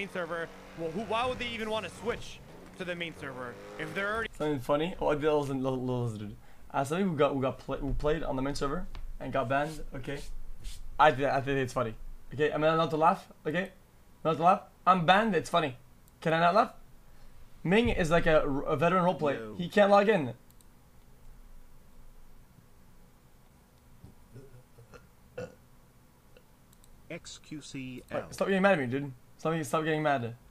main server. Well, why would they even want to switch to the main server if they're already? Something funny. Oh, that was dude. Somebody who played on the main server and got banned. Okay, I think it's funny. Okay, am I allowed to laugh? Okay, not to laugh. I'm banned. It's funny. Can I not laugh? Ming is like a veteran roleplay. Yo. He can't log in. XQCOW. Stop getting mad at me, dude. Stop getting mad.